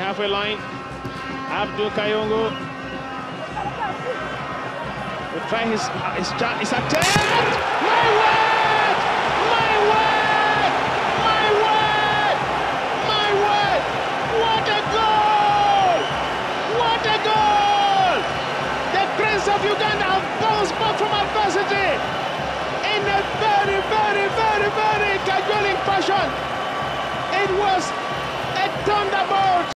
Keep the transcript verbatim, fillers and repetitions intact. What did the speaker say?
halfway line. Abdul Kayongo will try his his shot. His attempt. My word! My word! My word! My word! What a goal! What a goal! The Prince of Uganda have bounced back from adversity in a very, very, very, very cajoling fashion. It was a thunderbolt.